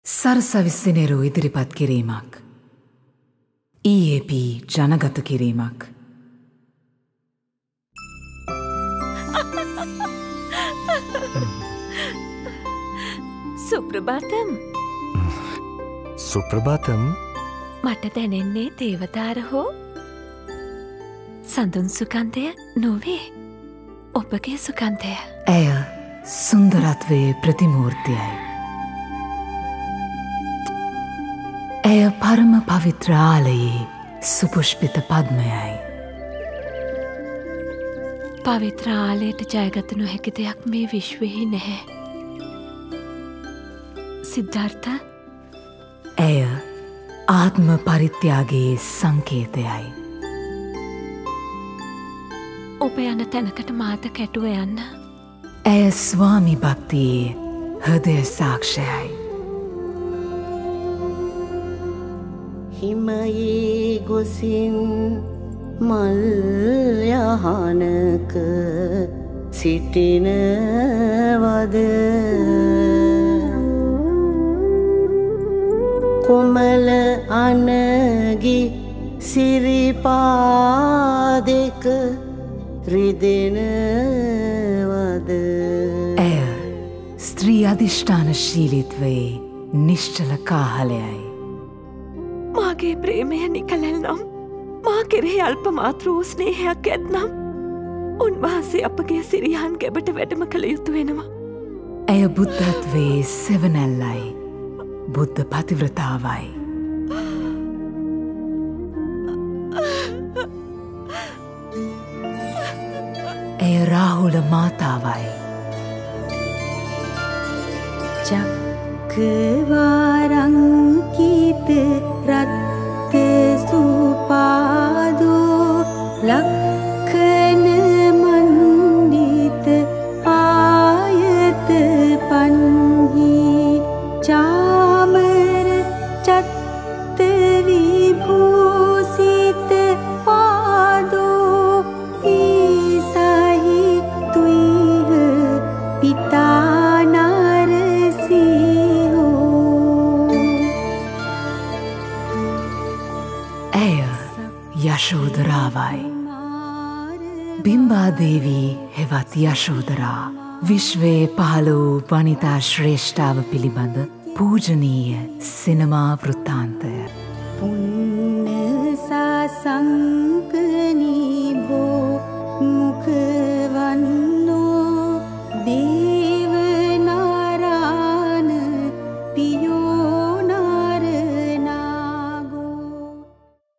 සරසවිස්සිනේරු ඉදිරිපත් කිරීමක්. EAP ජනගත කිරීමක්. සුප්‍රභාතම්. සුප්‍රභාතම්. මට දැනෙන්නේ දේවතාර හෝ සඳුන් සුකන්තය නොවේ. ඔබගේ සුකන්තය. ඇය සුන්දරත්වයේ ප්‍රතිමූර්තියයි. ඇය පරම පවිත්‍රාලයේ සුපුෂ්පිත පද්මයයි. පවිත්‍රාලයට ජයගත නොහැකි දෙයක් මේ විශ්වයෙහි නැහැ. සිද්ධාර්ථ. ඇය ආත්ම පරිත්‍යාගයේ සංකේතයයි. ඔබ යන තැනකට මාත කැටුව යන්න. ඇය ස්වාමි භක්තියේ හෘදය සාක්ෂයයි. හිමයේ ගොසින් මල් යහනක සිටිනවද කොමල අනගි සිරිපාදෙක රිදෙනවද. ඇය ස්ත්‍රී අධිෂ්ඨානශීලීත්වයේ නිශ්චල කාහලයයි. මාගේ ප්‍රේමය නිකලල් නම් මා කෙරෙහි අල්ප මාතෘ වූ ස්නේහයක් ඇත්නම් උන්වහන්සේ අපගේ සිරියන් ගැබට වැඩම කළ යුතු වෙනවා. ඇය බුද්ධත්වයේ සෙවනැල්ලයි. බුද්ධ පතිව්‍රතාවයි. ඇය රාහුල මාතාවයි. චක්කවාරංකිත රත්ත සුපාදෝ ලක්ඛන මණ්ඩිත ආයත පන්හි චාමර චත්ත විභූසිත පාදෝ ඊසහි තුයිහ පිතා නරසිංහෝ. ඇය යශෝධරාවයි. බිම්බා දේවී හෙවත් යශෝධරා විශ්වයේ පහළ වූ වනිතා ශ්‍රේෂ්ඨාව පිළිබඳ පූජනීය සිනමා වෘත්තාන්තය. පුන්න සසංකනි